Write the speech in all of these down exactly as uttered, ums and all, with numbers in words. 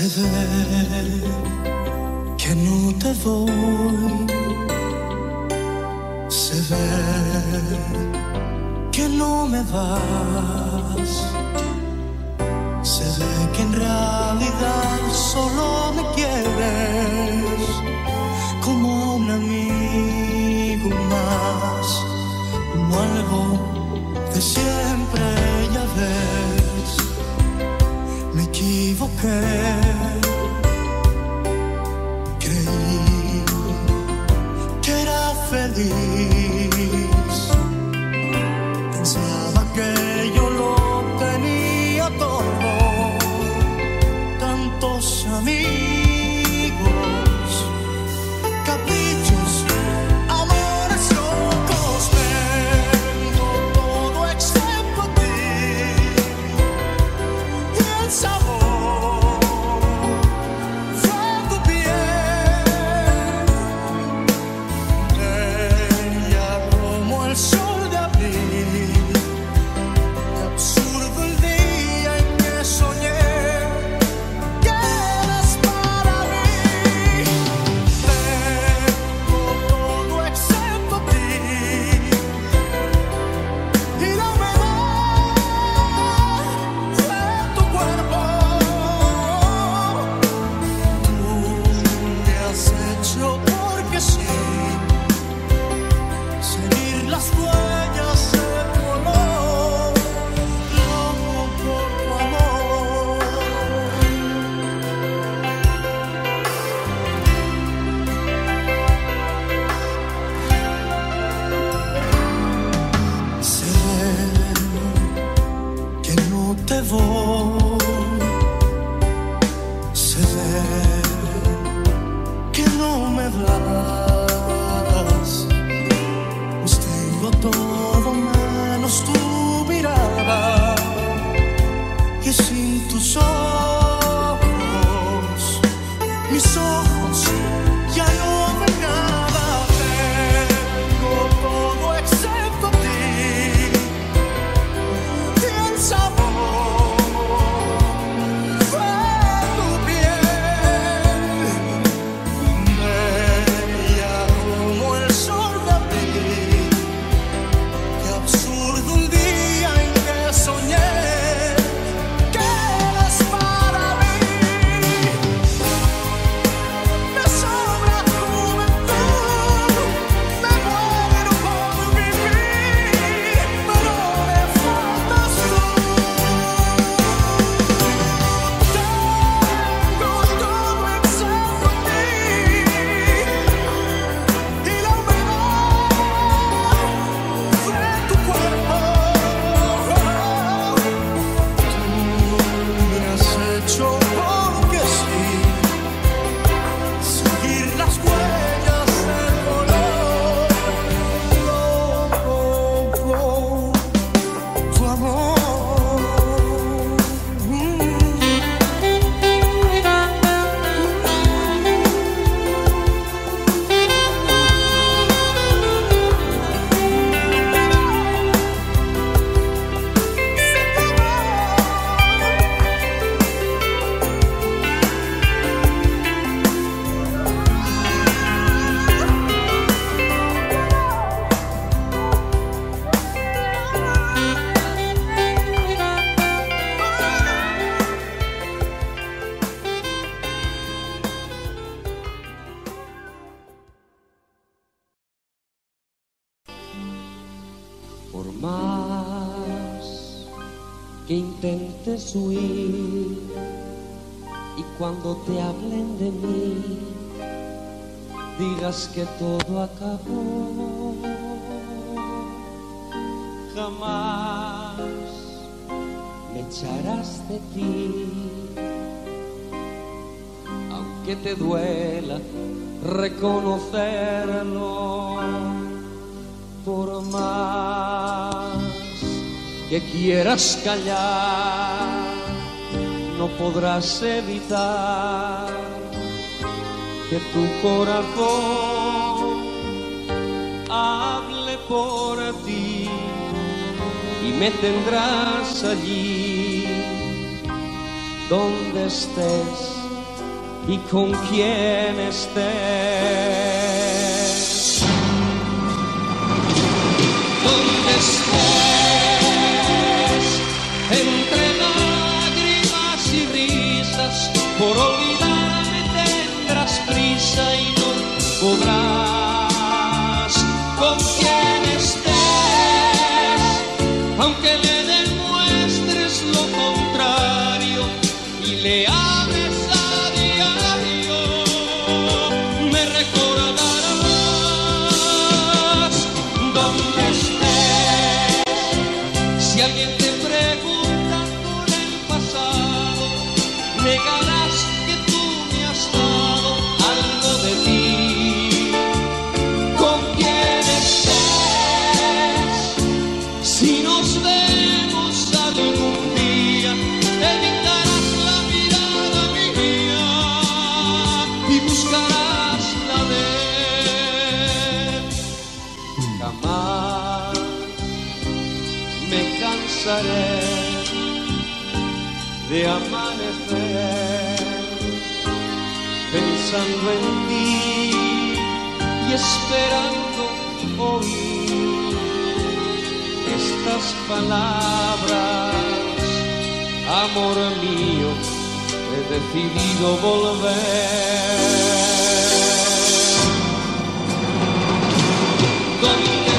Se ve que no te voy, se ve que no me vas, se ve que en realidad solo me quieres como un amigo más, como algo de siempre. Ya ves, me equivoqué, creí que era feliz, pensaba que yo lo tenía todo, tantos amigos, caprichos, amores locos, tengo todo excepto a ti y el sabor fue tu piel, bella como el sol de abril. Qué absurdo el día en que soñé que eras para mí. Tengo todo excepto a ti y la humedad de tu cuerpo. Tú me has hecho porque sí, seguir las huellas de tu olor, loco por tu amor. Se ve que no te voy, se ve que no me hablas, pues tengo todo menos tu mirada, y sin tus ojos, mis ojos ya no ven nada. Tengo todo excepto a ti y el sabor fue tu piel, bella como el sol de abril. Qué absurdo un día en que soñé que eras para mí. Me sobra juventud, me muero por vivir, pero me faltas tú. Tengo todo excepto a ti y la humedad de tu cuerpo. Tú me has hecho porque sí, seguir las huellas del dolor, loco por tu amor. Por más que intentes huir y cuando te hablen de mí digas que todo acabó, jamás me echarás de ti, aunque te duela reconocerlo. Por más que quieras callar, no podrás evitar que tu corazón hable por ti y me tendrás allí donde estés y con quien estés. Donde estés, entre lágrimas y risas, por olvidarme tendrás prisa y no podrás. Con quien estés, aunque le demuestres lo contrario y le ames a diario, me recordarás. Donde estés, si alguien te pregunta por el pasado, negarás que tú me has dado algo de ti. Con quien estés, si nos vemos algún día, evitarás la mirada mía y buscarás la de él. Jamás me cansaré de amanecer pensando en ti y esperando oír estas palabras. Amor mío, he decidido volver. Donde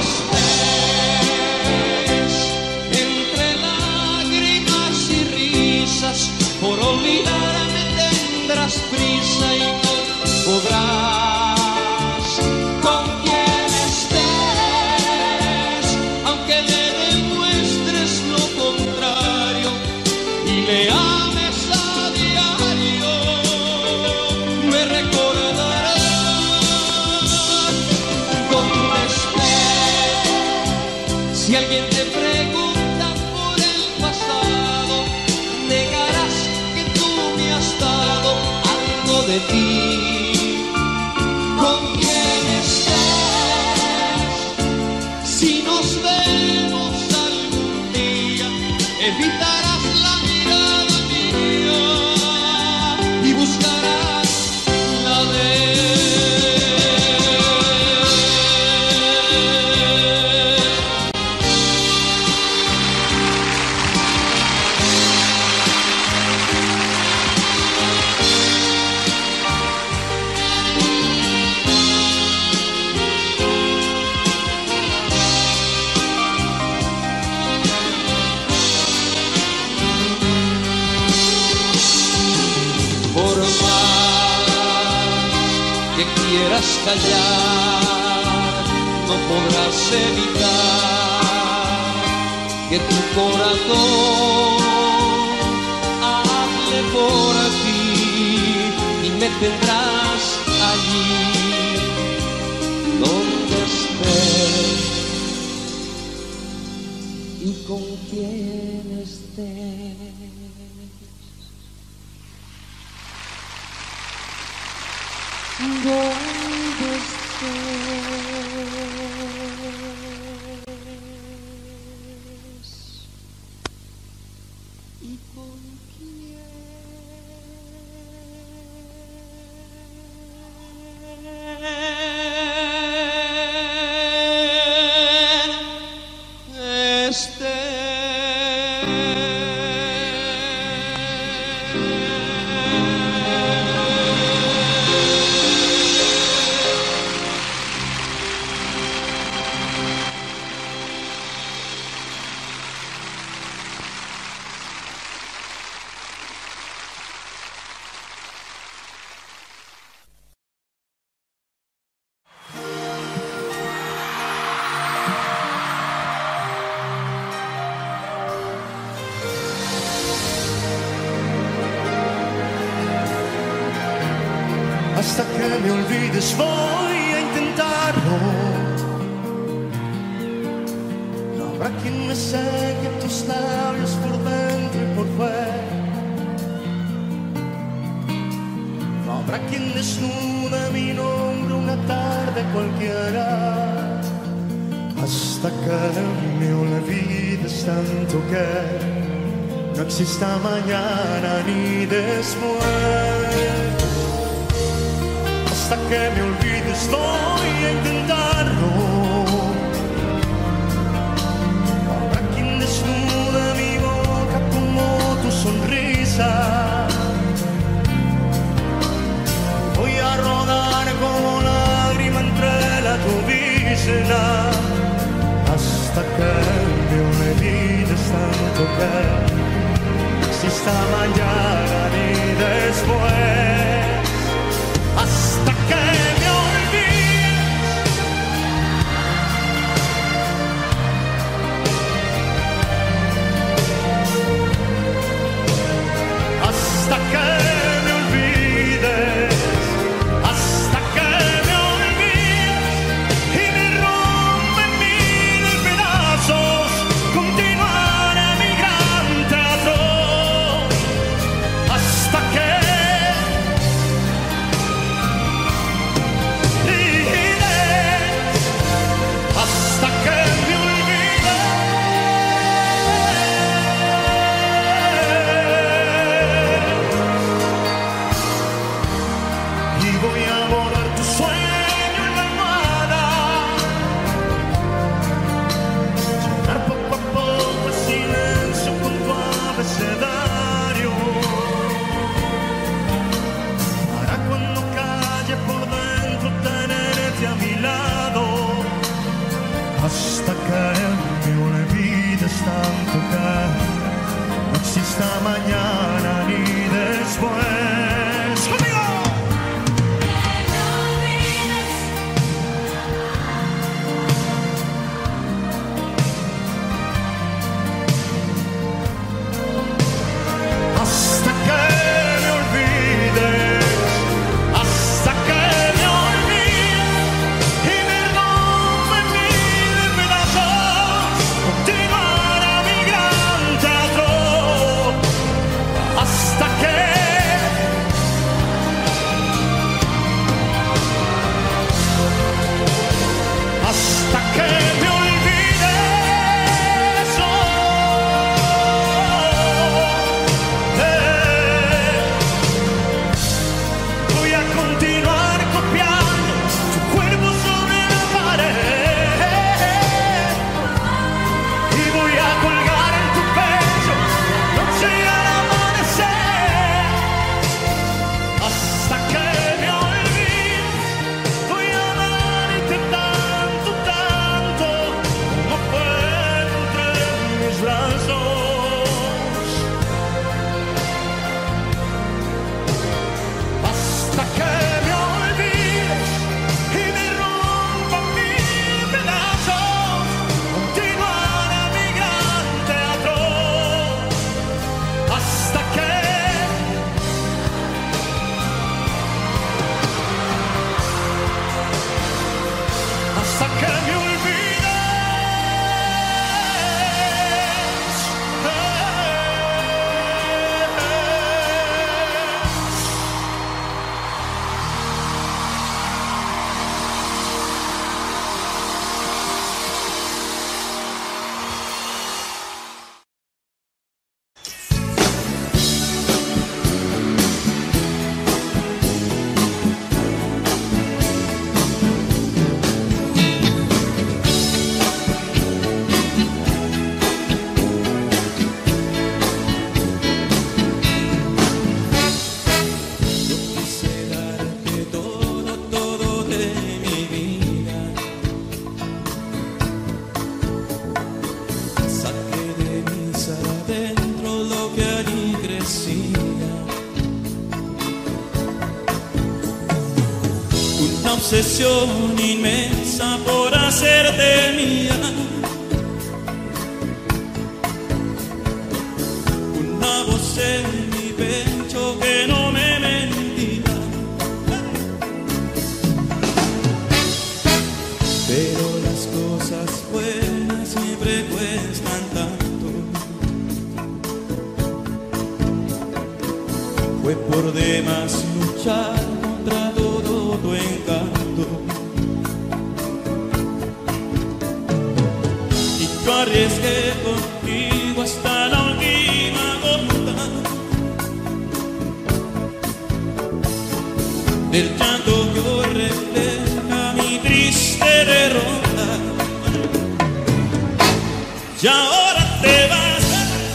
estés, entre lágrimas y risas, por olvidarme tendrás prisa y no podrás. Con quien estés, aunque le demuestres lo contrario y le ames a diario, me recordarás. Donde estés, si alguien te pregunta por el pasado, negarás que tú me has dado algo de ti. Con quien estés, si nos vemos algún día, evitarás la mirada mía y buscarás la de por más que quieras callar, no podrás evitar que tu corazón hable por ti y me tendrás allí donde estés y con quien estés. Donde estés y con quién estés. Hasta que me olvides voy a intentarlo. No habrá quien me seque tus labios por dentro y por fuera. No habrá quien desnude mi nombre una tarde cualquiera. Hasta que me olvides tanto que no exista mañana ni después. hasta que me olvides voy a intentarlo. Habrá quien desnude mi boca como tu sonrisa. Voy a rodar como lágrima entre la tobillera hasta que me olvides tanto que no exista mañana ni después. Hasta que me olvides, hasta que me olvides, hasta que me olvides y me rompa en mil pedazos, continuar a mi gran teatro, hasta que hasta que me olvides tanto que no exista mañana ni después. ¡Conmigo! Hasta que me olvides, hasta que me olvides y me rompa en mil pedazos, continuar a mi gran teatro, hasta que hasta que me olvides. Oh, eh. Voy a continuar copiando tu cuerpo sobre la pared y voy a colgar en tu pecho noche al amanecer. Hasta que me olvides voy a amarte tanto, tanto como puedo entre mis brazos. Hasta que me olvides y me rompa mil pedazos, continuar a mi gran teatro, hasta que hasta que me olvides. Eh, Quise darte todo, todo de mi vida. Saqué de mis adentro lo que allí crecía. Una obsesión inmensa por hacerte mía. Una voz en mi pecho que no me mentía. Pero las cosas buenas siempre cuestan tanto. Fue por demás luchar contra todo tu encanto. Y yo arriesgué contigo hasta la última gota. del llanto que hoy refleja mi triste derrota. Y ahora te vas,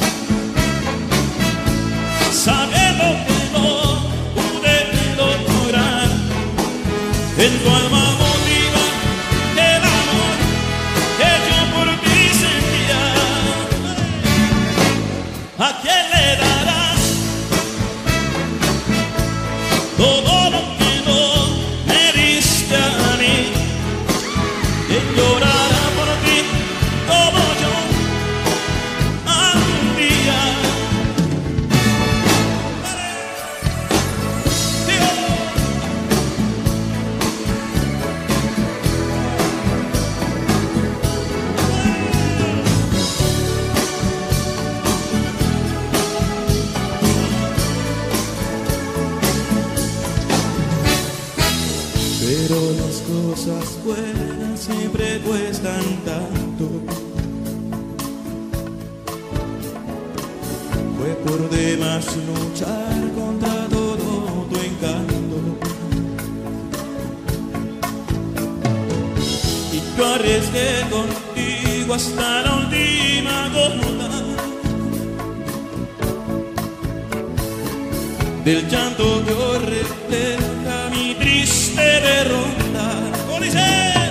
sabiendo que no pude lograr en tu alma motiva el amor que yo por ti sentía. ¿A quién le darás todo lo que no me diste a mí? ¿Quién llorará por ti como yo algún día? Pero las cosas buenas siempre cuestan tanto. Fue por demás luchar contra todo tu encanto. Y yo arriesgué contigo hasta la última gota del llanto que hoy refleja mi triste derrota. ¿Cómo dice?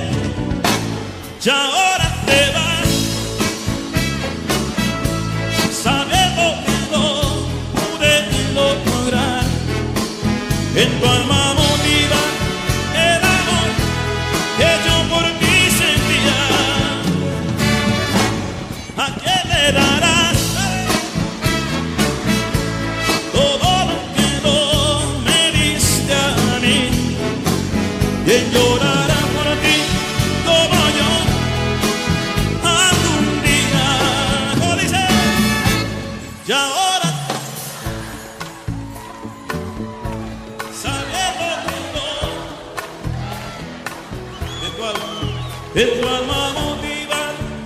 Y ahora te vas, sabiendo que no pude lograr en tu alma motiva el amor que yo por ti sentía. ¿A quién le darás todo lo que no me diste a mí? ¿Quién llorará por ti como yo algún día? ¿Cómo dice? Y ahora, sabiendo que no, de tu alma, de tu alma motiva.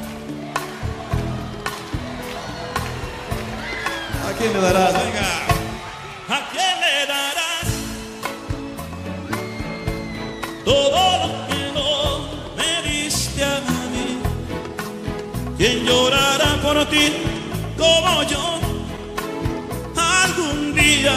¿A quién le darás? Venga. ¿A quién le darás todo lo que no me diste a mí? ¿Quién llorará por ti como yo algún día?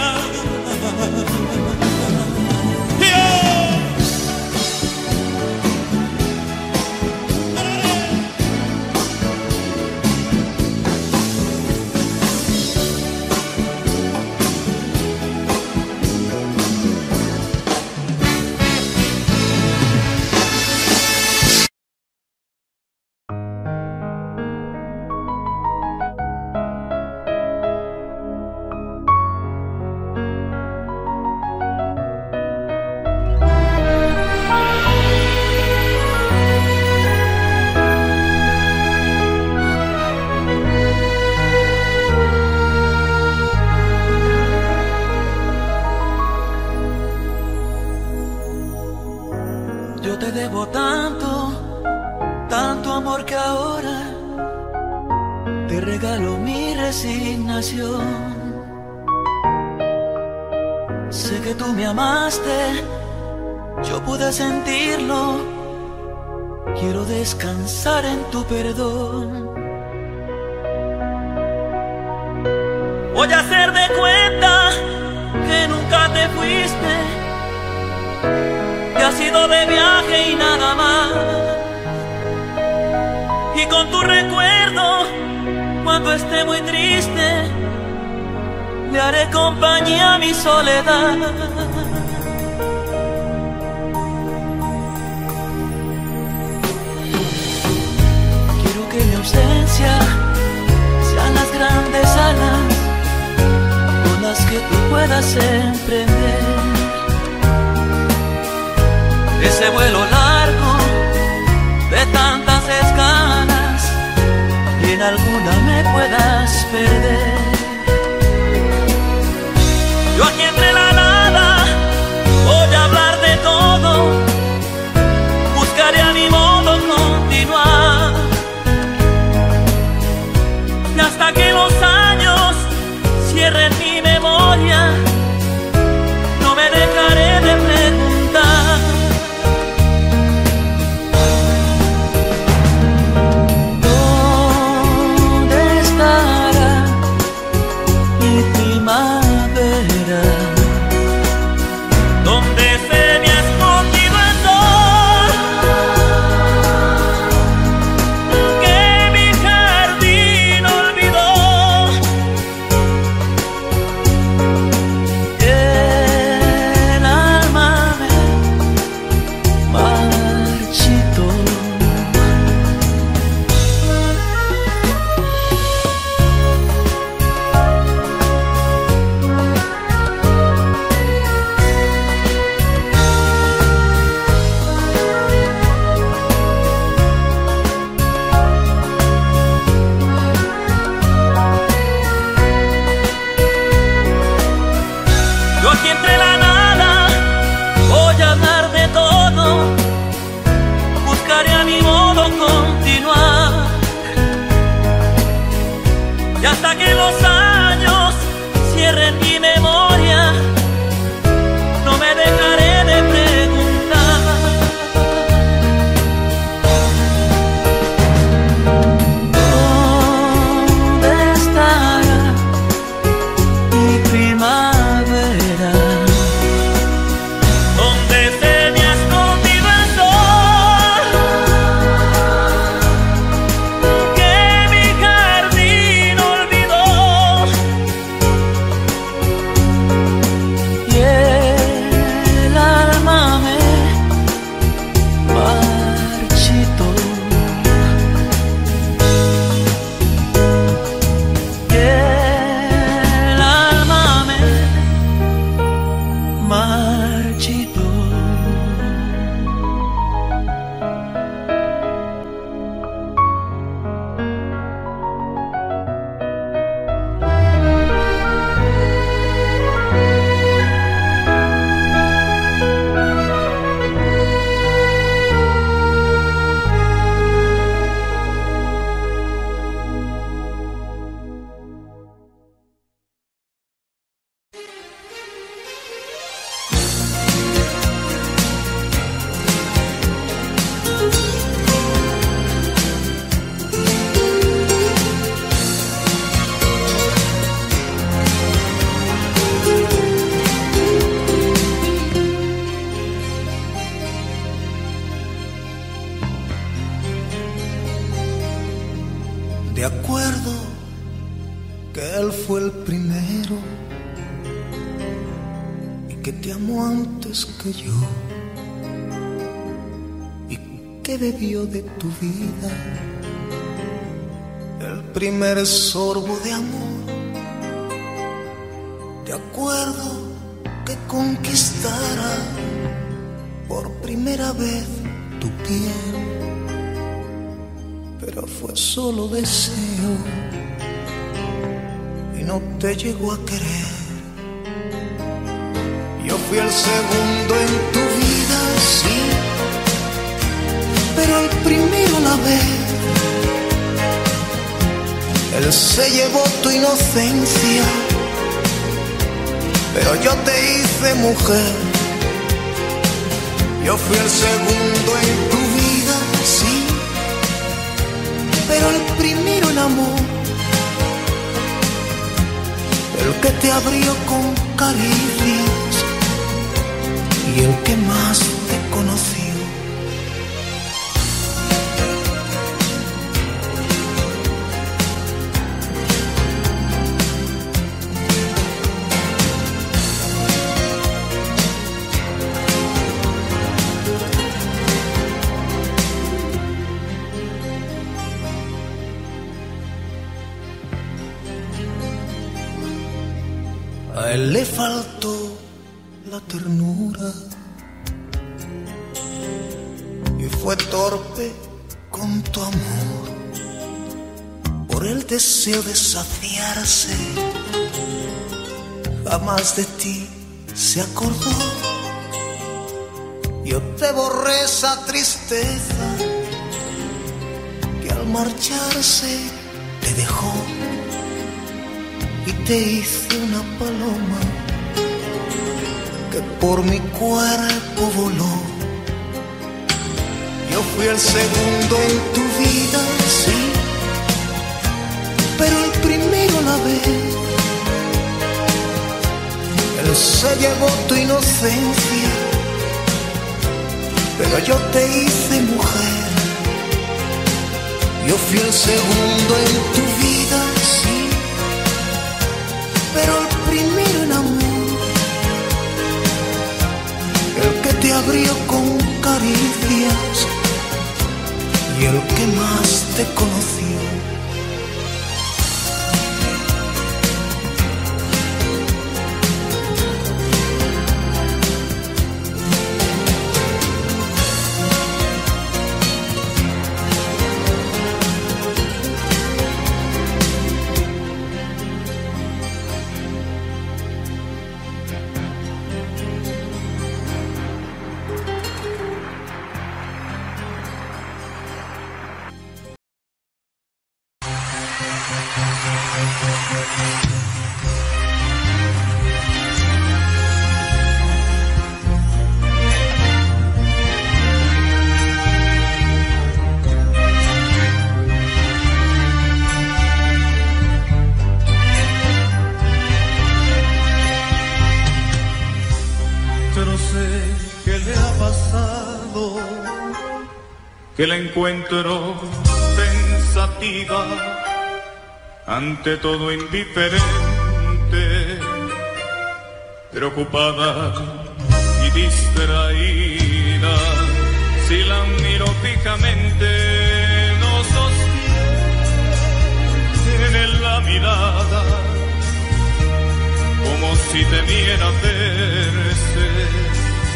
Yo te debo tanto, tanto amor que ahora te regalo mi resignación. Sé que tú me amaste, yo pude sentirlo. Quiero descansar en tu perdón. Voy a hacer de cuenta que nunca te fuiste, que has ido de viaje y nada más. Y con tu recuerdo, cuando esté muy triste, le haré compañía a mi soledad. Quiero que mi ausencia sean las grandes alas con las que tú puedas emprender ese vuelo largo de tantas escalas y en alguna me puedas perder. Yo aquí entre la nada voy a hablar de todo, buscaré a mi modo continuar, y hasta que los años cierren mi memoria, no me dejaré de preguntar. ranchito. De acuerdo que él fue el primero y que te amó antes que yo y que bebió de tu vida el primer sorbo de amor. De acuerdo que conquistara por primera vez tu piel, pero fue solo deseo y no te llegó a querer. Yo fui el segundo en tu vida, sí, pero el primero a la vez. Él se llevó tu inocencia, pero yo te hice mujer. Yo fui el segundo en tu vida, sí, pero el primero en amor, el que te abrió con caricias y el que más te conoció. A él le faltó la ternura y fue torpe con tu amor. Por el deseo de saciarse, jamás de ti se acordó. Yo te borré esa tristeza que al marcharse te dejó. Y te hice una paloma que por mi cuerpo voló. Yo fui el segundo en tu vida, sí, pero el primero a la vez. Él se llevó tu inocencia, pero yo te hice mujer. Yo fui el segundo en tu vida, sí, pero el primero en amor, el que te abrió con caricias y el que más te conoció. Que la encuentro pensativa, ante todo indiferente, preocupada y distraída. Si la miro fijamente, no sostiene la mirada, como si temiera verse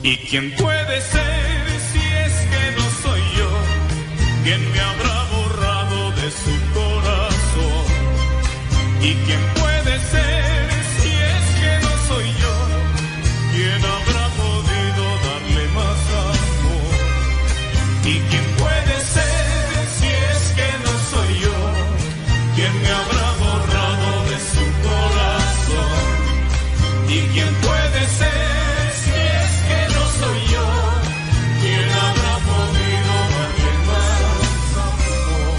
¿Y quién puede ser si es que no soy yo? ¿Quién me habrá borrado de su corazón? ¿Y quién puede ser si es que no soy yo? ¿Quién habrá podido darle más amor? ¿Y quién puede ser si es que no soy yo? ¿Quién me habrá borrado de su corazón? ¿Y quién puede ser si es que no soy yo? ¿Quién habrá podido darle más amor?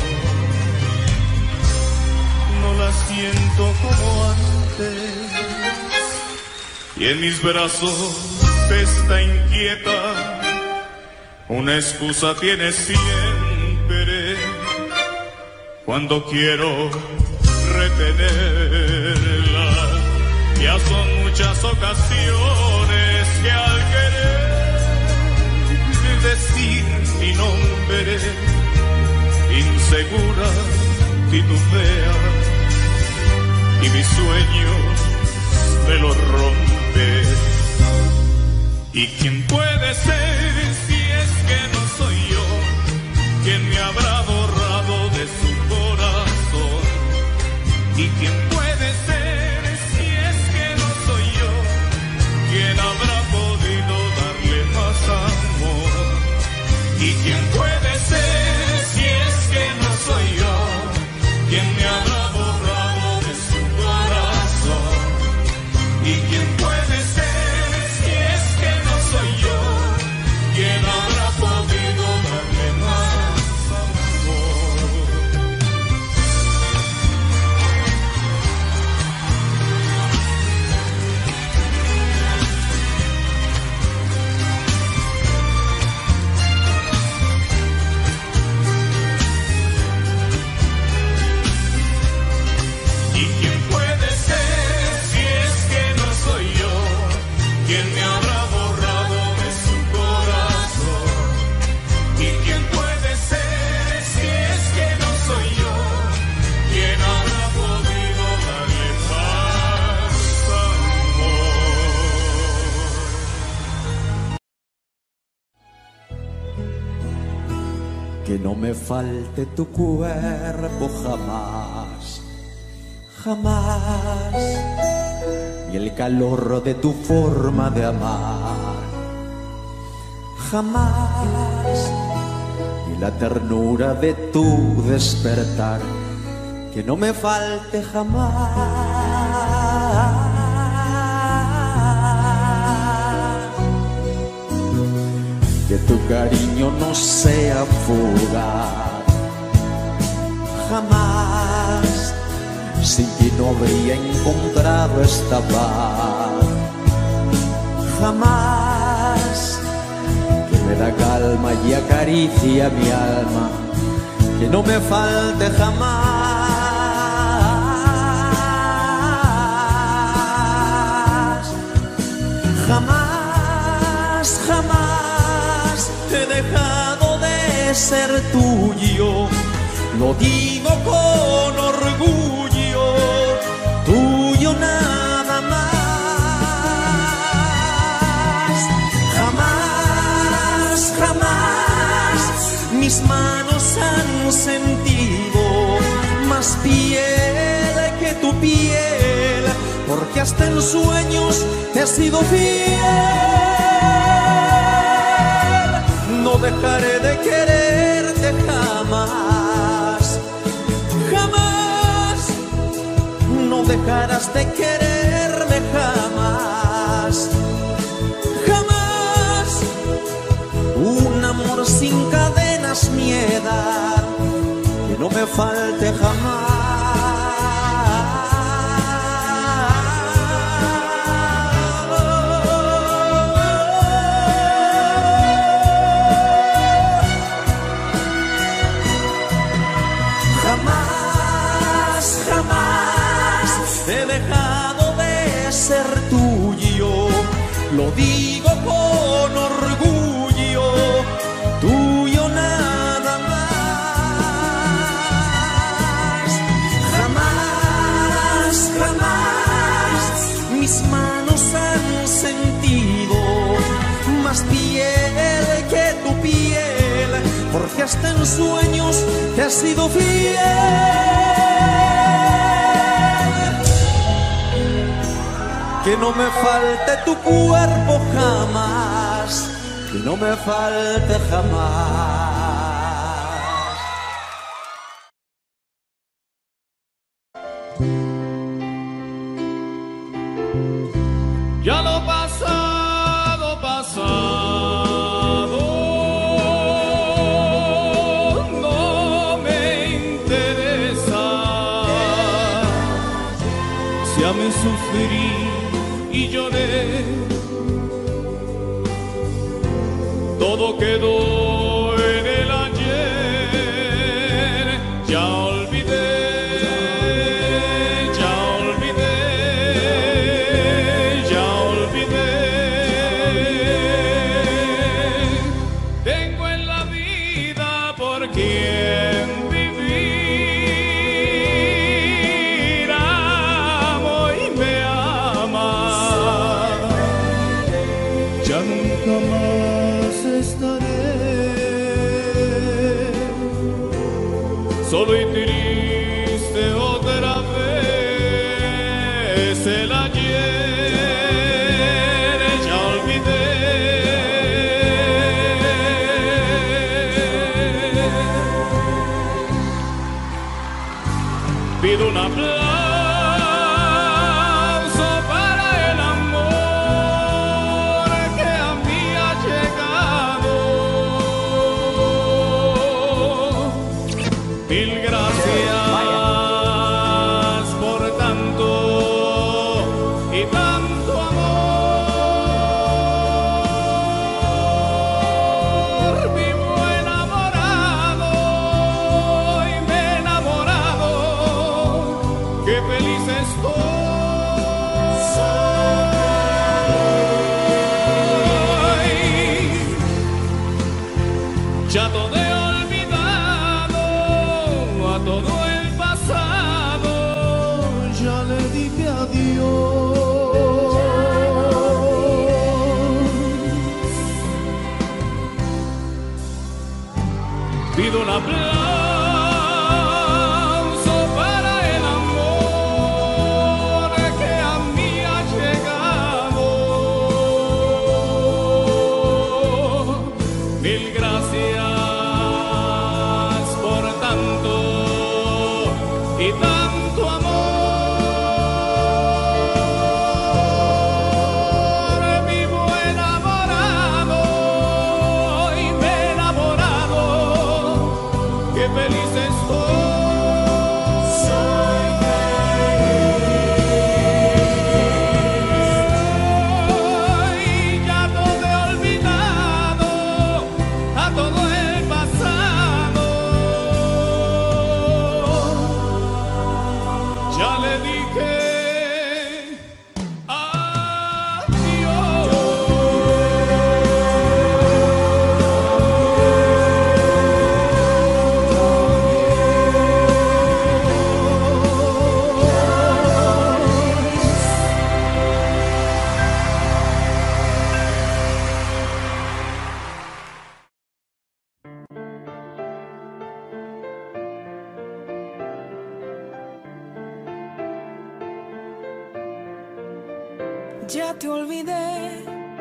No la siento como antes, y en mis brazos está inquieta. Una excusa tiene siempre cuando quiero retenerla. Ya son muchas ocasiones que al querer decir mi nombre, insegura titubea y mis sueños me lo rompe. ¿Y quién puede ser si es que no soy yo? ¿Quién me habrá borrado de su corazón? ¿Y quién puede ser si es que no soy yo? ¿Quién habrá podido darle más amor? ¿Y quién puede ser si es que no soy yo? ¿Quién me habrá borrado de su corazón? ¿Y quién puede ser si es que no soy yo? ¿Quién habrá podido darle más amor? ¿Y quién puede ser si es que no soy yo? ¿Quién me habrá borrado de su corazón? ¿Y quién puede ser si es que no soy yo? ¿Quién habrá podido darle más amor? Que no me falte tu cuerpo jamás, jamás, ni el calor de tu forma de amar, jamás, ni la ternura de tu despertar, que no me falte jamás. Que tu cariño no sea fugaz, jamás, sin ti no habría encontrado esta paz, jamás, que me da calma y acaricia mi alma, que no me falte jamás, jamás, jamás he dejado de ser tuyo, lo digo con orgullo, tuyo nada más. Jamás, jamás mis manos han sentido más piel que tu piel, porque hasta en sueños te he sido fiel. No dejaré de quererte jamás, jamás. No dejarás de quererme jamás, jamás. Un amor sin cadenas, mi edad, que no me falte jamás. He dejado de ser tuyo, lo digo con orgullo, tuyo nada más. Jamás, jamás mis manos han sentido más hasta en sueños te has sido fiel. Que no me falte tu cuerpo jamás, que no me falte jamás. Ya lo pasado, pasado, no me interesa. Ya me sufrí y lloré, todo quedó en el ayer. Ya olvidé, ya olvidé, ya olvidé. Tengo en la vida por quien vivir, amo y me ama. Ya nunca más estaré solo y triste otra vez. El ayer ya olvidé. Pido un aplauso para el amor que a mí ha llegado. Mil gracias por tanto y tanto amor. Vivo enamorado y me he enamorado. Qué feliz estoy. Ya todo he olvidado, a todo el pasado ya le dije adiós. Pido un aplauso para el amor que a mí ha llegado. Mil gracias por tanto y tanto amor. Vivo enamorado y me he enamorado. Qué feliz estoy. Ya todo he olvidado, a todo el pasado ya le dije Ya te olvidé,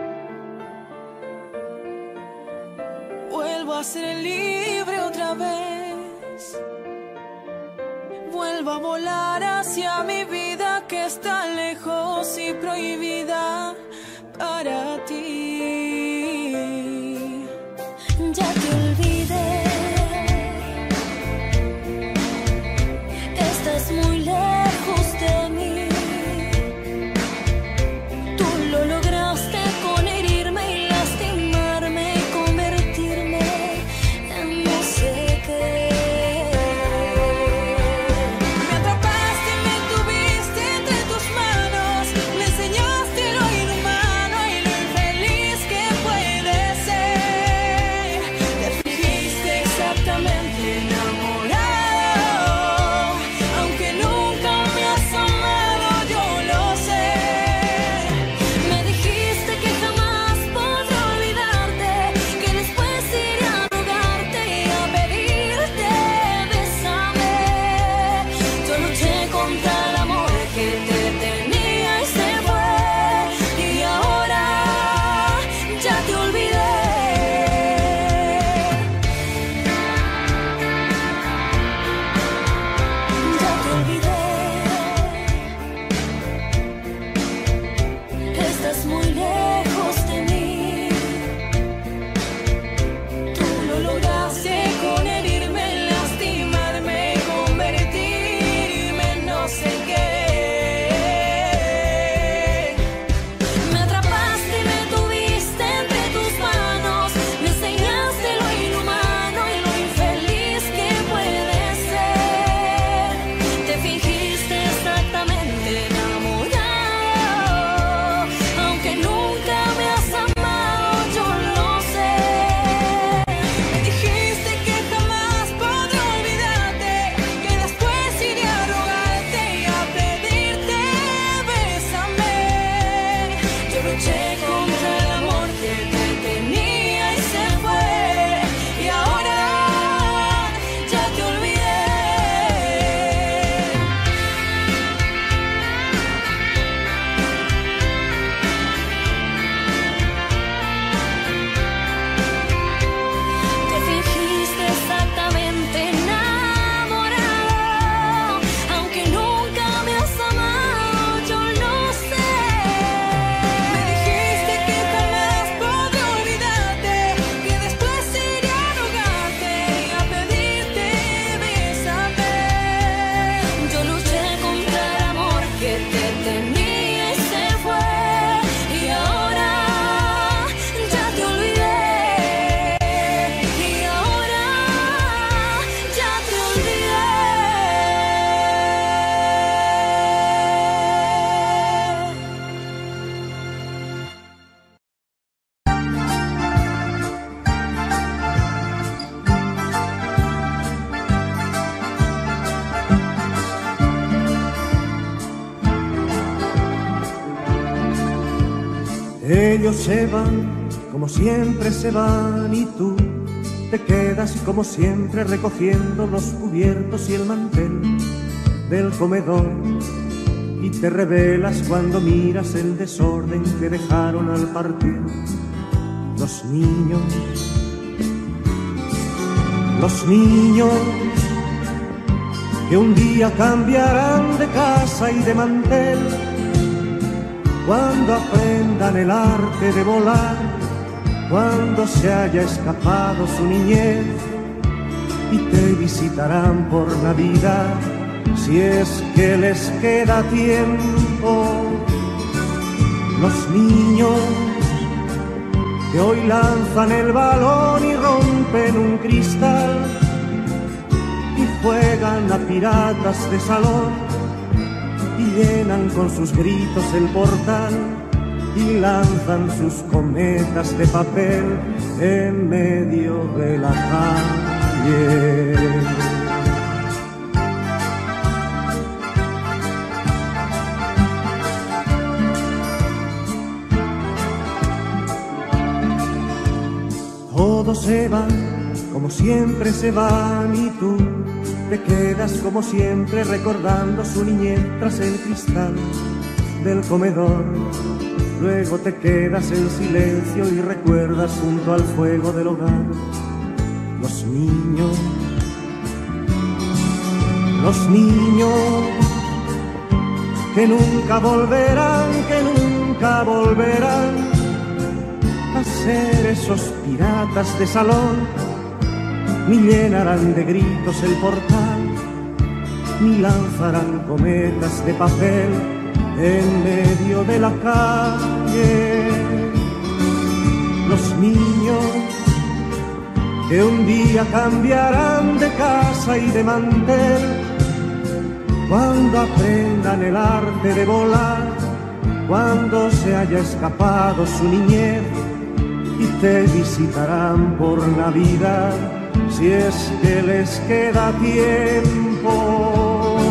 vuelvo a ser libre otra vez, vuelvo a volar hacia mi vida que está lejos y prohibida para ti. Ya te olvidé, estás muy lejos de mí. Tú lo lograste con herirme y lastimarme y convertirme en no sé qué. Me atrapaste y me tuviste entre tus manos, me enseñaste lo inhumano y lo infeliz que puede ser. Te fingí Ellos se van, como siempre se van, y tú te quedas como siempre recogiendo los cubiertos y el mantel del comedor, y te revelas cuando miras el desorden que dejaron al partir los niños. Los niños que un día cambiarán de casa y de mantel, cuando aprendan el arte de volar, cuando se haya escapado su niñez, y te visitarán por Navidad, si es que les queda tiempo. Los niños que hoy lanzan el balón y rompen un cristal, y juegan a piratas de salón, y llenan con sus gritos el portal, y lanzan sus cometas de papel en medio de la calle. Todos se van, como siempre se van, y tú te quedas como siempre recordando su niñez tras el cristal del comedor. Luego te quedas en silencio y recuerdas junto al fuego del hogar los niños. Los niños que nunca volverán, que nunca volverán a ser esos piratas de salón, ni llenarán de gritos el portal, ni lanzarán cometas de papel en medio de la calle. Los niños que un día cambiarán de casa y de mantel, cuando aprendan el arte de volar, cuando se haya escapado su niñez, y te visitarán por Navidad, si es que les queda tiempo.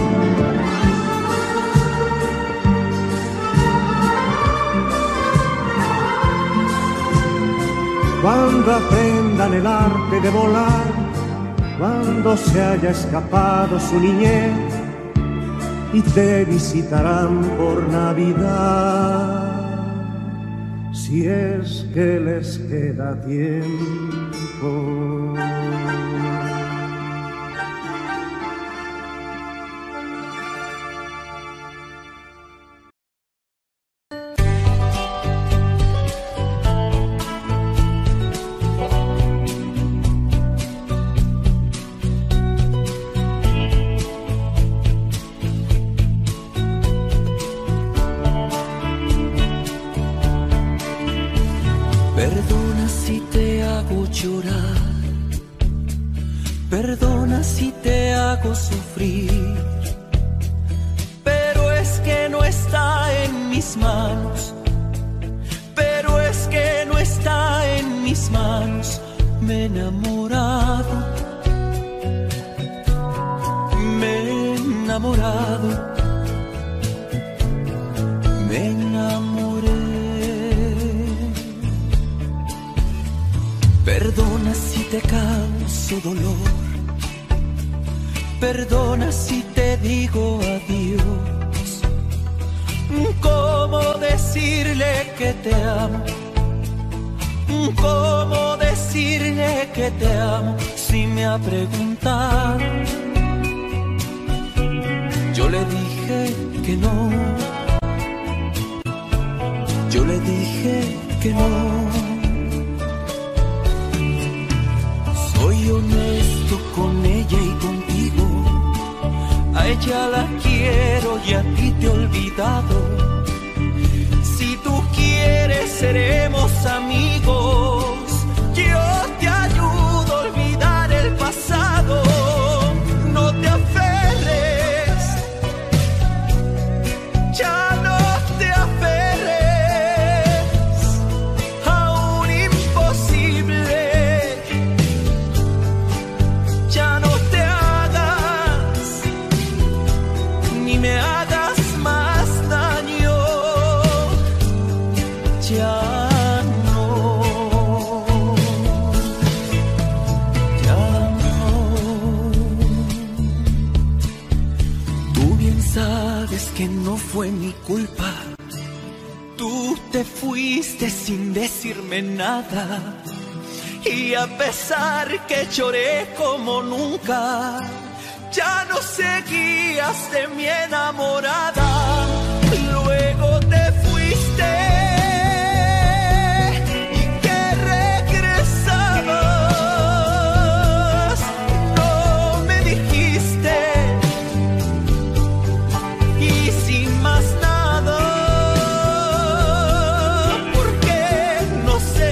Cuando aprendan el arte de volar, cuando se haya escapado su niñez, y te visitarán por Navidad, si es que les queda tiempo. Perdona si te hago llorar, perdona si te hago sufrir, pero es que no está en mis manos, pero es que no está en mis manos. Me he enamorado, me he enamorado, me enamoré. Perdona si te causo dolor, perdona si te digo adiós. ¿Cómo decirle que te amo? ¿Cómo decirle que te amo si me ha preguntado? Yo le dije que no, yo le dije que no. Soy honesto con ella y contigo, a ella la quiero y a ti te he olvidado. Si tú quieres seremos amigos, yo te ayudo a olvidar el pasado. No te aferres, ya no te aferres a un imposible. Ya no te hagas, ni me hagas más daño. culpa. Tú te fuiste sin decirme nada. Y a pesar que lloré como nunca, ya no seguías de mi enamorada. Luego te fuiste y que regresabas. No me dijiste y sin más nada, porque no sé.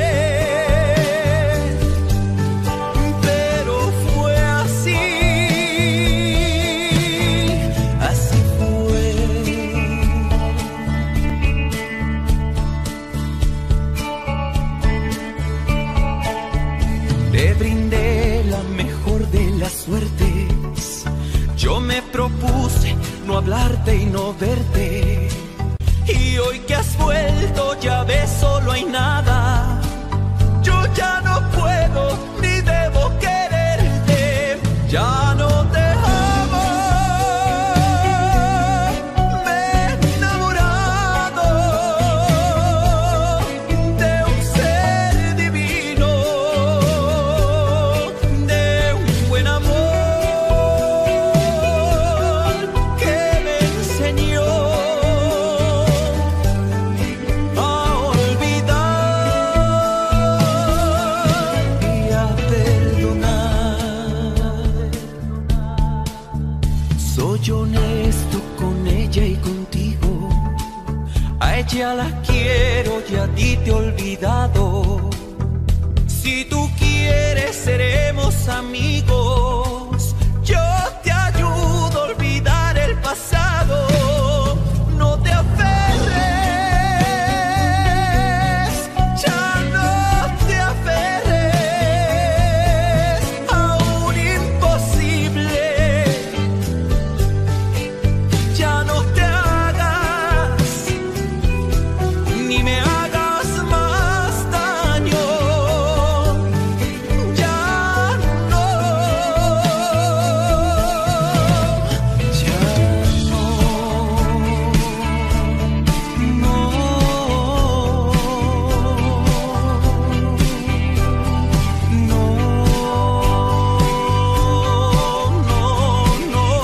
Suertes. Yo me propuse no hablarte y no verte, y hoy que has vuelto ya ves, solo hay nada. Yo ya no puedo ni debo quererte, ya no te amo. Me he enamorado de un ser divino, ya la quiero y a ti te he olvidado. Si tú quieres seremos amigos, yo te ayudo a olvidar el pasado. No te aferres, ya no te aferres a un imposible. Ya no te me hagas más daño, ya no, ya no, no, no, no, no.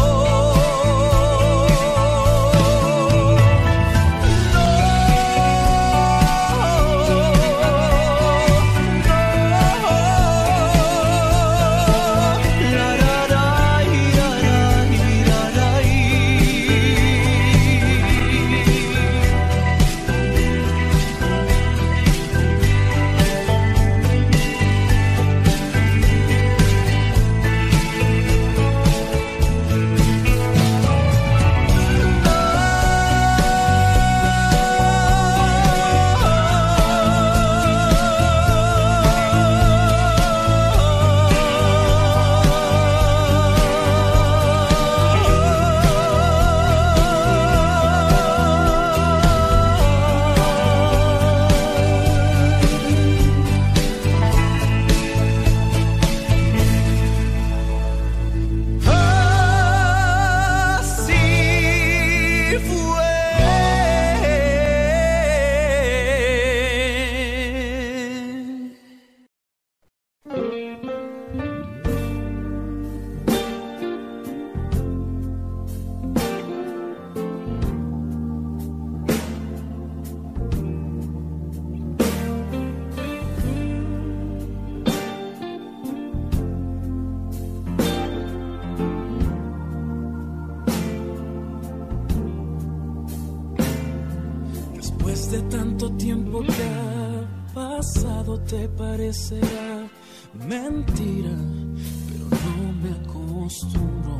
Después de tanto tiempo que ha pasado, te parecerá mentira, pero no me acostumbro.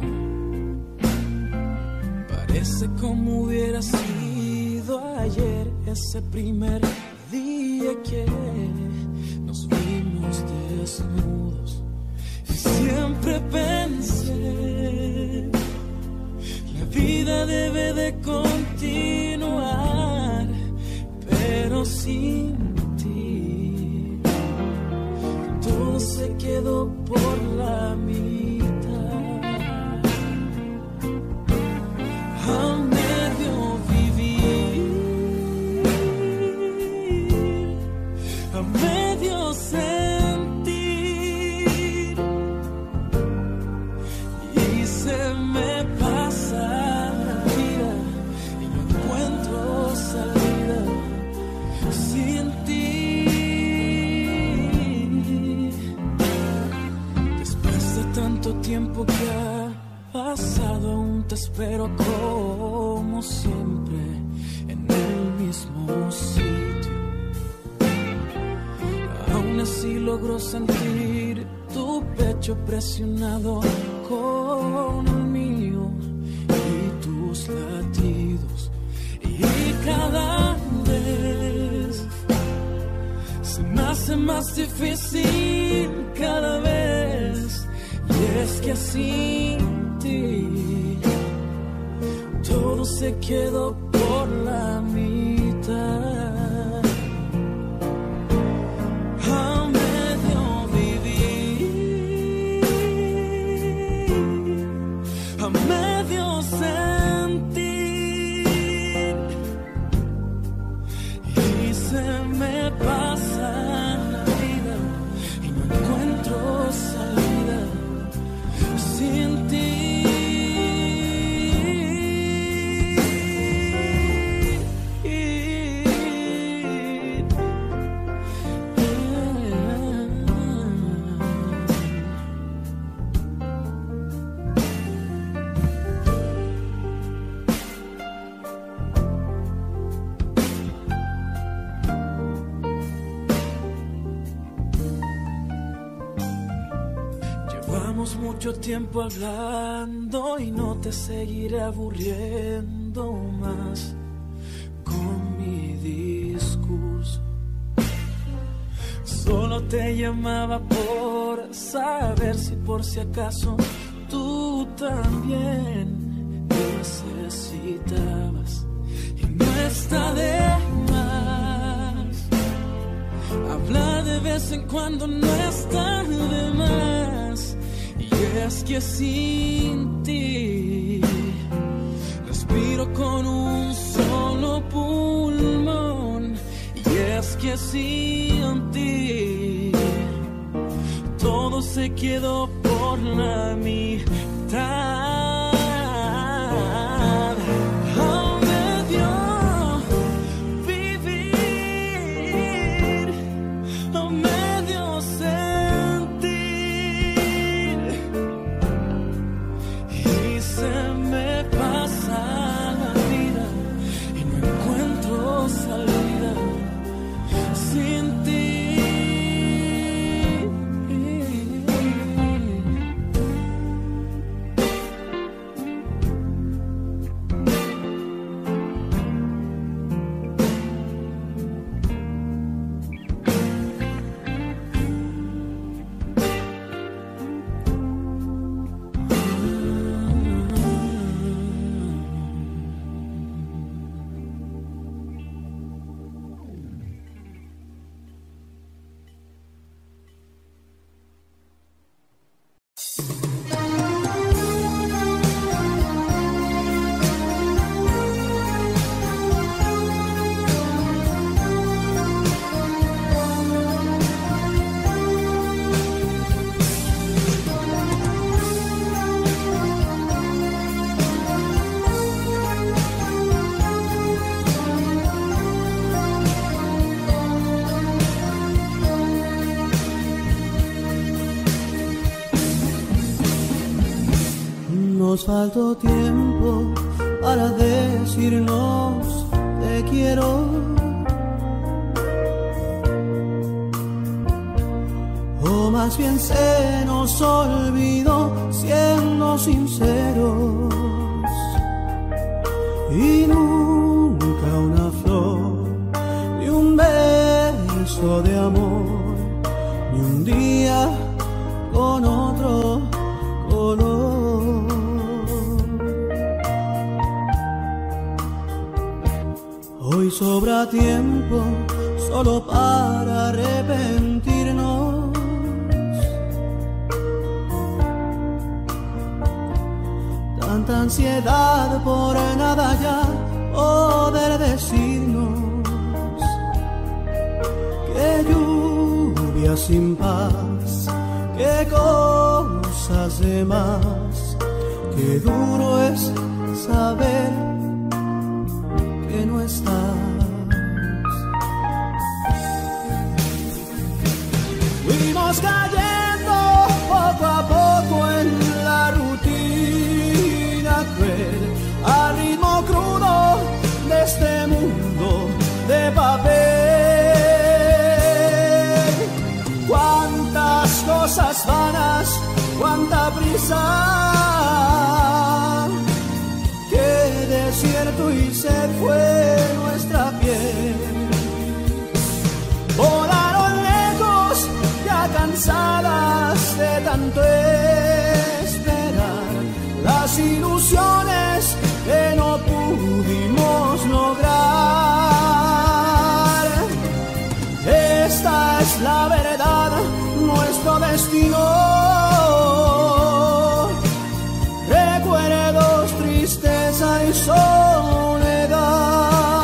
Parece como hubiera sido ayer, ese primer día que nos vimos desnudos. Y siempre pensé, la vida debe de continuar, pero sin ti todo se quedó por la mitad. A medio vivir sí logro sentir tu pecho presionado con el mío y tus latidos. Y cada vez se me hace más difícil cada vez. Y es que sin ti todo se quedó por la mitad. A medio vivir, a medio sentir, y se me pasa la vida y no encuentro salida sin ti. Mucho tiempo hablando y no te seguiré aburriendo más con mi discurso. Solo te llamaba por saber si por si acaso tú también necesitabas. Y no está de más hablar de vez en cuando, no está de más. Y es que sin ti respiro con un solo pulmón. Y es que sin ti todo se quedó por la mitad. A medio vivir, a medio sentir, se me pasa la vida y no encuentro salida sin ti. Nos faltó tiempo para decirnos te quiero. O más bien se nos olvidó siendo sinceros. Y nunca una flor, ni un beso de amor, ni un día con otro color. Hoy sobra tiempo solo para arrepentirnos. Tanta ansiedad por nada ya poder decirnos. Qué lluvia sin paz, qué cosas de más. Qué duro es saber que no estás. Fuimos cayendo poco a poco en la rutina cruel, al ritmo crudo de este mundo de papel. ilusiones que no pudimos lograr. Esta es la verdad, nuestro destino. Recuerdos, tristeza y soledad.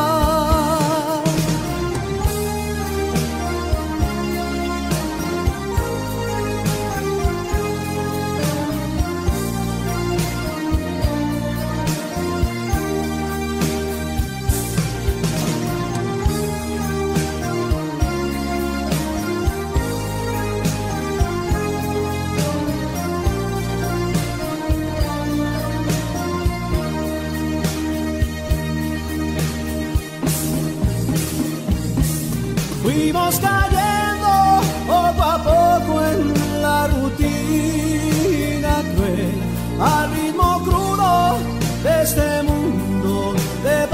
Fuimos cayendo poco a poco en la rutina cruel, al ritmo crudo de este mundo de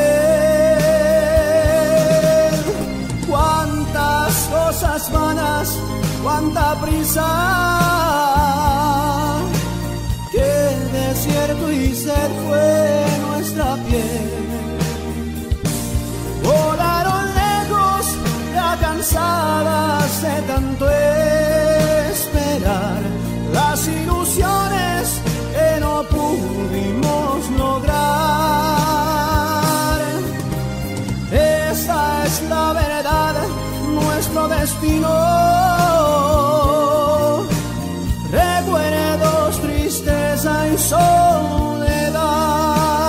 papel. Cuántas cosas vanas, cuánta prisa, qué desierto y sed fue nuestra piel. Volaron cansadas de tanto esperar, las ilusiones que no pudimos lograr. Esta es la verdad, nuestro destino. Recuerdos, tristeza y soledad.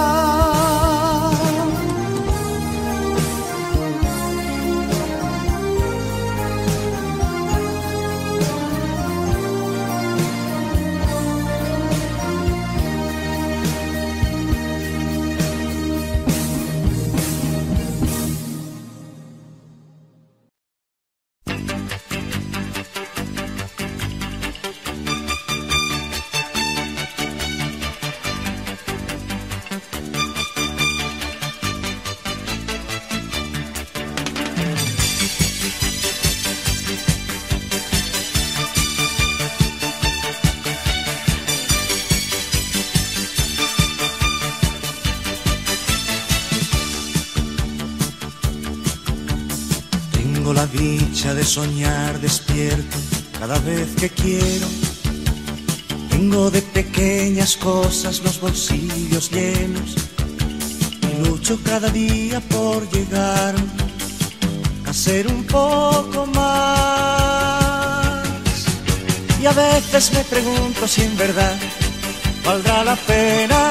Tengo la dicha de soñar despierto cada vez que quiero. Tengo de pequeñas cosas los bolsillos llenos y lucho cada día por llegar a ser un poco más. Y a veces me pregunto si en verdad valdrá la pena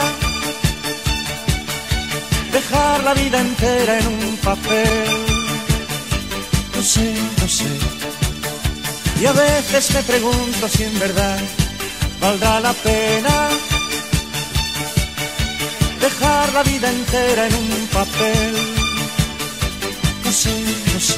dejar la vida entera en un papel. No sé, no sé. Y a veces me pregunto si en verdad valdrá la pena dejar la vida entera en un papel. No sé, no sé.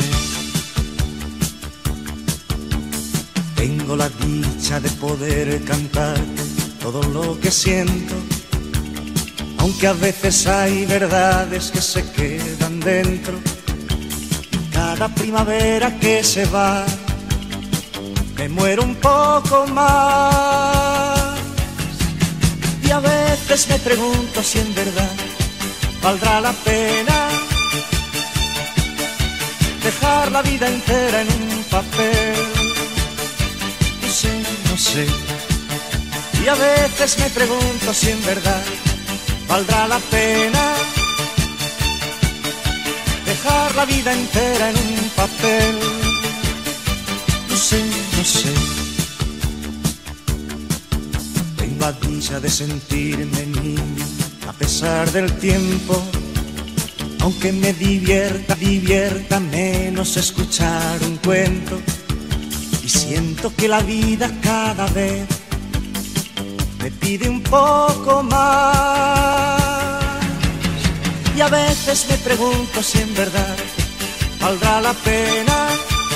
Tengo la dicha de poder cantar todo lo que siento, aunque a veces hay verdades que se quedan dentro. Cada primavera que se va, me muero un poco más. Y a veces me pregunto si en verdad valdrá la pena dejar la vida entera en un papel. No sé, no sé. Y a veces me pregunto si en verdad valdrá la pena dejar la vida entera en un papel. No sé, no sé. Tengo la dicha de sentirme niño a pesar del tiempo, aunque me divierta, divierta menos escuchar un cuento. Y siento que la vida cada vez me pide un poco más. Y a veces me pregunto si en verdad valdrá la pena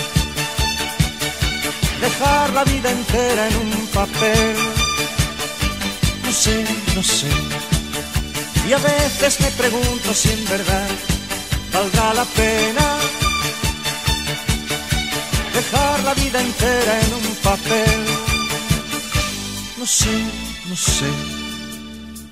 dejar la vida entera en un papel. No sé, no sé. Y a veces me pregunto si en verdad valdrá la pena dejar la vida entera en un papel. No sé, no sé.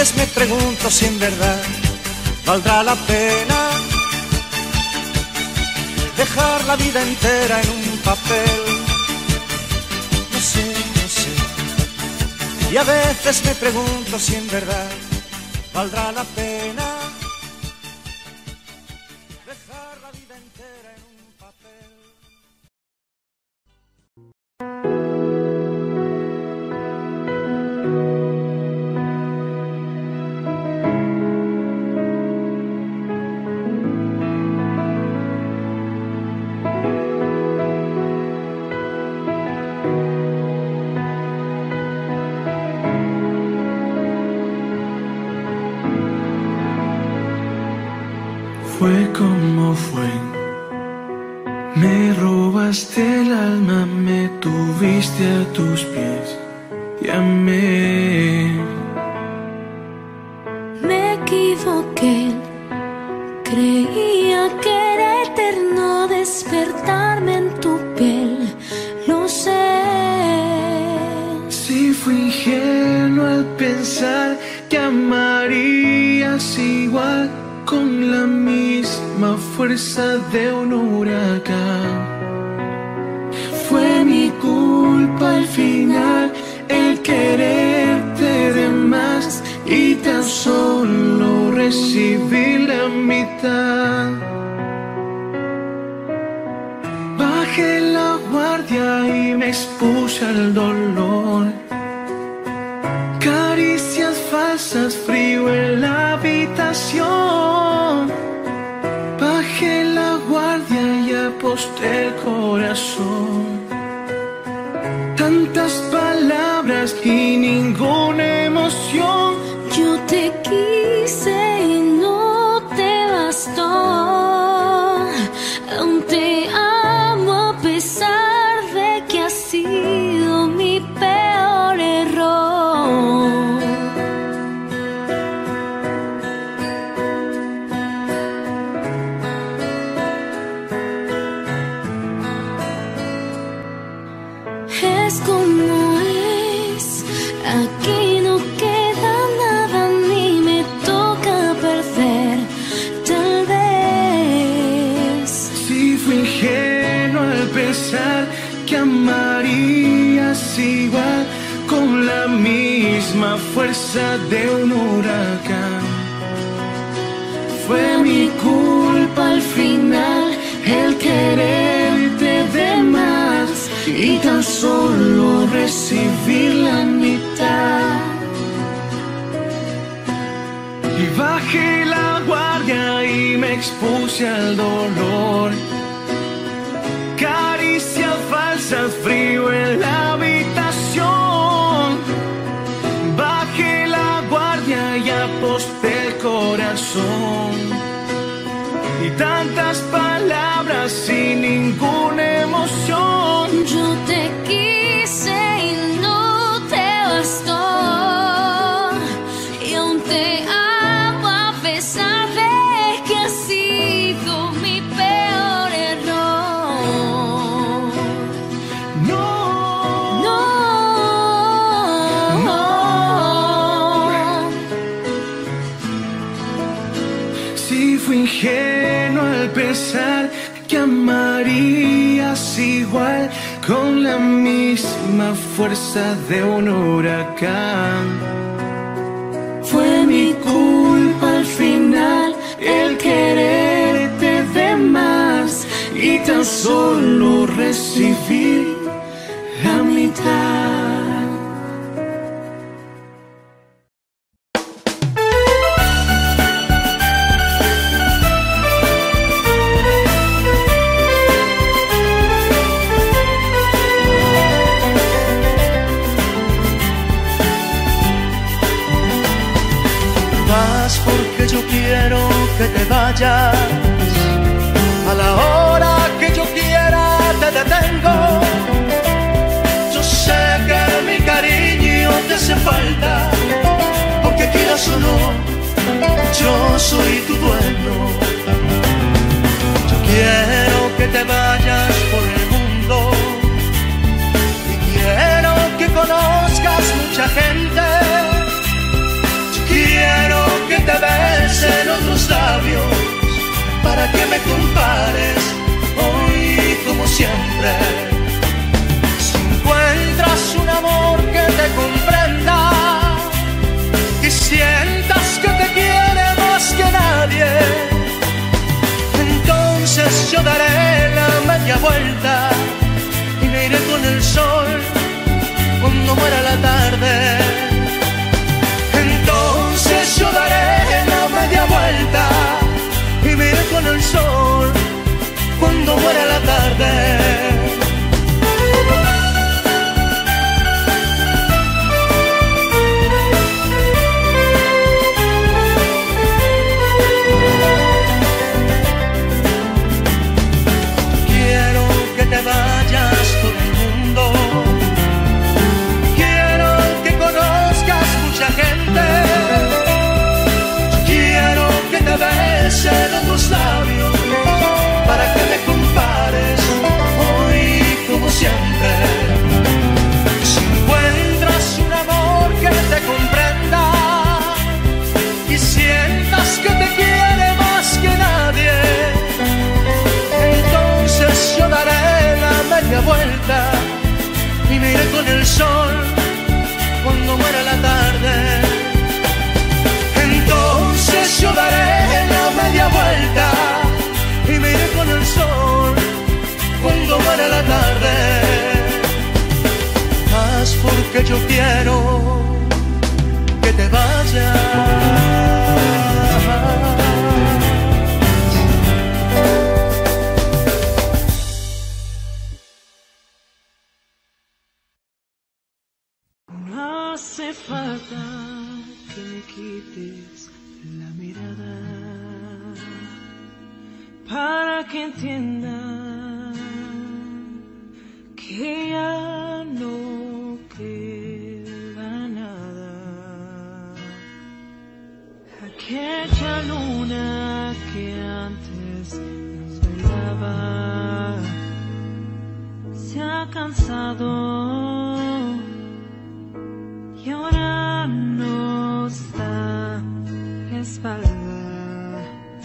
veces me pregunto si en verdad valdrá la pena dejar la vida entera en un papel. No sé, no sé. Y a veces me pregunto si en verdad valdrá la pena dejar la vida entera en un papel. Fue como fue, me robaste el alma, me tuviste a tus pies y amé. Me equivoqué, creía que era eterno despertarme en tu piel, lo sé. Si fui ingenuo al pensar que amarías igual, con la misma fuerza de un huracán. Fue mi culpa al final el quererte de más y tan solo recibí la mitad. Bajé la guardia y me expuse al dolor. Caricias falsas, frío en la habitación. Bajé la guardia y aposté el corazón. Tantas palabras y ninguna emoción. Yo te quise y no te bastó. Aún te amo a pesar de que ha sido mi peor error. Es como es, aquí no queda nada ni me toca perder, tal vez. Si fui ingenuo al pensar que amarías igual, con la misma fuerza de un huracán. Fue mi culpa al final el quererte de más y tan solo recibir la mitad. Y bajé la guardia y me expuse al dolor. Caricias falsas, frío en la habitación. Bajé la guardia y aposté el corazón. Y tantas palabras sin ninguna emoción. Yo te quise y no te bastó. Y aún te amo a pesar de que ha sido mi peor error. No, No, no. Si fui ingenuo al pensar que amarías igual, con la misma fuerza de un huracán. Fue mi culpa al final el quererte de más y tan solo recibir la mitad. Vas porque yo quiero que te vayas. A la hora que yo quiera te detengo. Yo sé que mi cariño te hace falta, aunque quieras o no, yo soy tu dueño. Yo quiero que te vayas por el mundo y quiero que conozcas mucha gente. Yo quiero te besen otros labios, para que me compares hoy como siempre. Si encuentras un amor que te comprenda y sientas que te quiere más que nadie, entonces yo daré la media vuelta y me iré con el sol cuando muera la tarde. Entonces yo daré la media vuelta y me iré con el sol cuando muera la tarde. Quiero que te vayas por el mundo, quiero que conozcas mucha gente, quiero que te besen otros labios, para que me compares hoy como siempre. Si encuentras un amor que te comprenda y sientas que te quiere más que nadie, entonces yo daré la media vuelta y me iré con el sol cuando muera la tarde. Entonces yo daré la media vuelta y me iré con el sol cuando muera la tarde. Haz porque yo quiero que te vayas. No hace falta que me quites la mirada para que entienda que ya no queda nada. Aquella luna que antes nos bailaba se ha cansado y ahora nos da la espalda.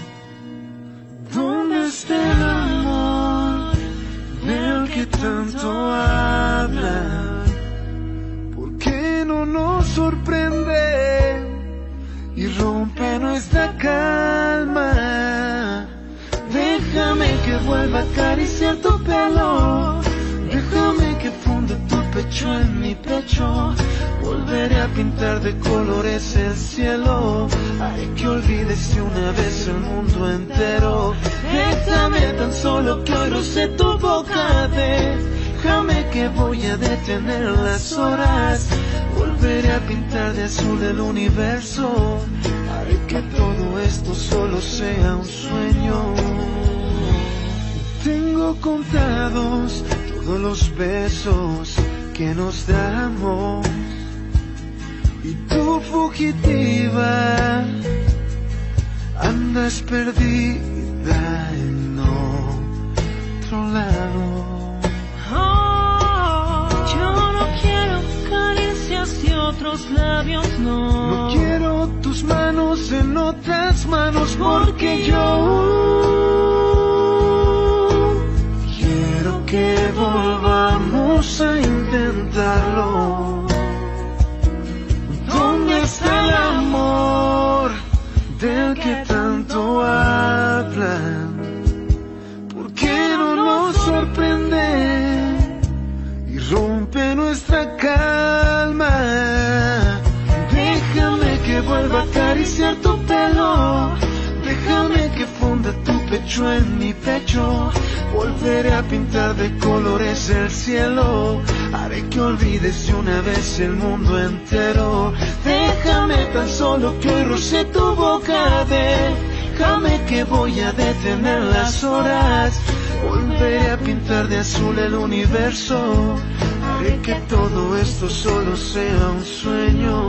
¿Dónde está el amor del que tanto hablan? ¿Por qué no nos sorprende y rompe nuestra calma? Déjame que vuelva a acariciar tu pelo, déjame que funda tu pecho en mi pecho. Volveré a pintar de colores el cielo, haré que olvides de una vez el mundo entero. Déjame tan solo que hoy roce tu boca, déjame que voy a detener las horas. Volveré a pintar de azul el universo, haré que todo esto solo sea un sueño. Tengo contados todos los besos que nos damos, y tú fugitiva andas perdida en otro lado. Oh, yo no quiero caricias y otros labios, no. No quiero tus manos en otras manos, porque yo quiero que volvamos a intentarlo. ¿Dónde está el amor del que tanto hablan? ¿Por qué no nos sorprende y rompe nuestra calma? Déjame que vuelva a acariciar tu pelo, déjame que funda tu pecho en mi pecho. Volveré a pintar de colores el cielo, haré que olvides de una vez el mundo entero. Déjame tan solo que hoy roce tu boca, déjame que voy a detener las horas. Volveré a pintar de azul el universo, haré que todo esto solo sea un sueño.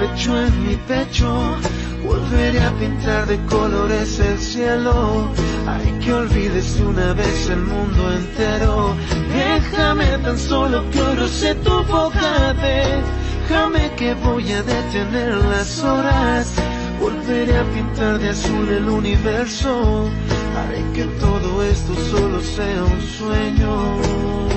pecho en mi pecho. Volveré a pintar de colores el cielo. Hay que olvides de una vez el mundo entero. Déjame tan solo que hoy roce tu boca. Déjame que voy a detener las horas. Volveré a pintar de azul el universo. Haré que todo esto solo sea un sueño.